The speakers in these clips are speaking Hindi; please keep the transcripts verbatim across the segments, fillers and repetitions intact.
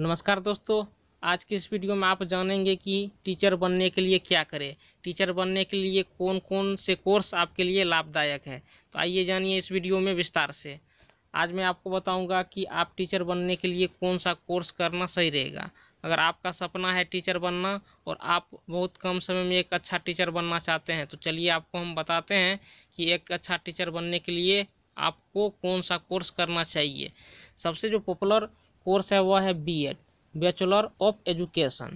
नमस्कार दोस्तों, आज की इस वीडियो में आप जानेंगे कि टीचर बनने के लिए क्या करें। टीचर बनने के लिए कौन कौन से कोर्स आपके लिए लाभदायक है। तो आइए जानिए इस वीडियो में विस्तार से। आज मैं आपको बताऊंगा कि आप टीचर बनने के लिए कौन सा कोर्स करना सही रहेगा। अगर आपका सपना है टीचर बनना और आप बहुत कम समय में एक अच्छा टीचर बनना चाहते हैं, तो चलिए आपको हम बताते हैं कि एक अच्छा टीचर बनने के लिए आपको कौन सा कोर्स करना चाहिए। सबसे जो पॉपुलर कोर्स है वह है B Ed, bachelor of education.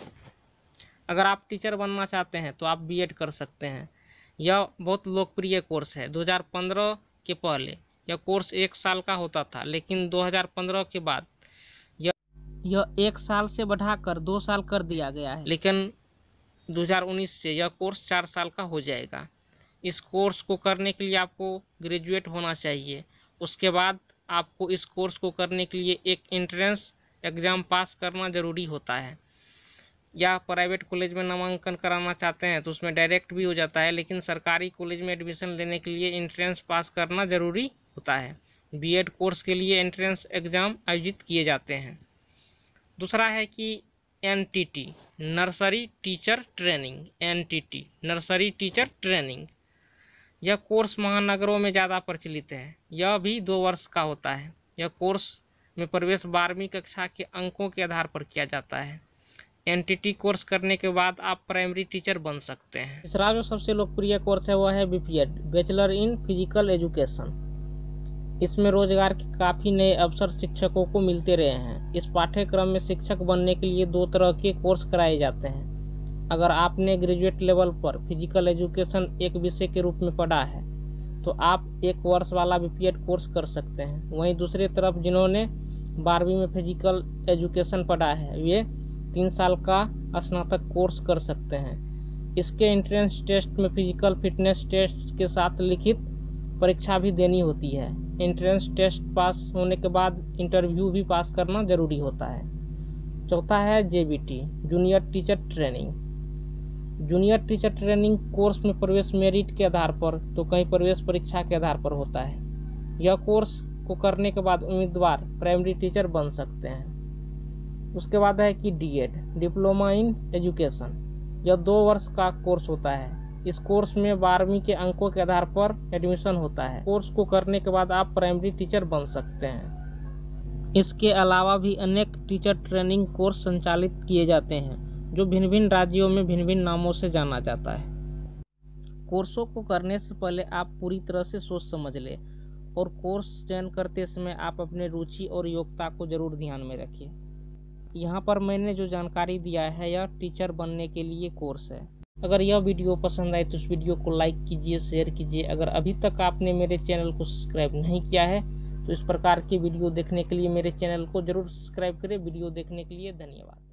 अगर आप टीचर बनना चाहते हैं तो आप बी एड कर सकते हैं। यह बहुत लोकप्रिय कोर्स है। दो हज़ार पंद्रह के पहले यह कोर्स एक साल का होता था, लेकिन दो हज़ार पंद्रह के बाद यह यह एक साल से बढ़ाकर दो साल कर दिया गया है। लेकिन दो हज़ार उन्नीस से यह कोर्स चार साल का हो जाएगा। इस कोर्स को करने के लिए आपको ग्रेजुएट होना चाहिए। उसके बाद आपको इस कोर्स को करने के लिए एक एंट्रेंस एग्ज़ाम पास करना ज़रूरी होता है। या प्राइवेट कॉलेज में नामांकन कराना चाहते हैं तो उसमें डायरेक्ट भी हो जाता है, लेकिन सरकारी कॉलेज में एडमिशन लेने के लिए एंट्रेंस पास करना ज़रूरी होता है। बी एड कोर्स के लिए एंट्रेंस एग्ज़ाम आयोजित किए जाते हैं। दूसरा है कि N T T, nursery teacher training. N T T nursery teacher training, यह कोर्स महानगरों में ज़्यादा प्रचलित है। यह भी दो वर्ष का होता है। यह कोर्स में प्रवेश बारहवीं कक्षा के अंकों के आधार पर किया जाता है। एन टी टी कोर्स करने के बाद आप प्राइमरी टीचर बन सकते हैं। तीसरा जो सबसे लोकप्रिय कोर्स है वह है B P Ed, bachelor in physical education. इसमें रोजगार के काफ़ी नए अवसर शिक्षकों को मिलते रहे हैं। इस पाठ्यक्रम में शिक्षक बनने के लिए दो तरह के कोर्स कराए जाते हैं। अगर आपने ग्रेजुएट लेवल पर फिजिकल एजुकेशन एक विषय के रूप में पढ़ा है तो आप एक वर्ष वाला बी पी एड कोर्स कर सकते हैं। वहीं दूसरी तरफ जिन्होंने बारहवीं में फिजिकल एजुकेशन पढ़ा है वे तीन साल का स्नातक कोर्स कर सकते हैं। इसके एंट्रेंस टेस्ट में फिजिकल फिटनेस टेस्ट के साथ लिखित परीक्षा भी देनी होती है। एंट्रेंस टेस्ट पास होने के बाद इंटरव्यू भी पास करना जरूरी होता है। चौथा है J B T, junior teacher training. Junior teacher training course में प्रवेश मेरिट के आधार पर तो कहीं प्रवेश परीक्षा के आधार पर होता है। यह कोर्स को करने के बाद उम्मीदवार प्राइमरी टीचर बन सकते हैं। उसके बाद है कि D Ed, diploma in education. यह दो वर्ष का कोर्स होता है। इस कोर्स में बारहवीं के अंकों के आधार पर एडमिशन होता है। कोर्स को करने के बाद आप प्राइमरी टीचर बन सकते हैं। इसके अलावा भी अनेक टीचर ट्रेनिंग कोर्स संचालित किए जाते हैं जो भिन्न भिन्न राज्यों में भिन्न भिन्न नामों से जाना जाता है। कोर्सों को करने से पहले आप पूरी तरह से सोच समझ लें और कोर्स चयन करते समय आप अपने रुचि और योग्यता को जरूर ध्यान में रखिए। यहाँ पर मैंने जो जानकारी दिया है यह टीचर बनने के लिए कोर्स है। अगर यह वीडियो पसंद आए तो इस वीडियो को लाइक कीजिए, शेयर कीजिए। अगर अभी तक आपने मेरे चैनल को सब्सक्राइब नहीं किया है तो इस प्रकार के वीडियो देखने के लिए मेरे चैनल को जरूर सब्सक्राइब करें। वीडियो देखने के लिए धन्यवाद।